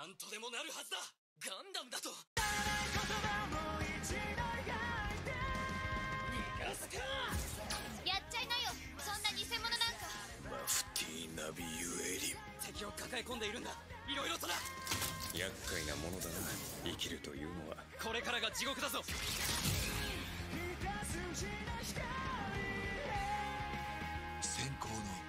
なんとでもなるはずだ。ガンダムだと。逃がすか。 やっちゃいなよ、そんな偽物なんか。 マフティー・ナビユエリン、敵を抱え込んでいるんだ。いろいろとだ。 厄介なものだな、生きるというのは。 これからが地獄だぞ。 先行の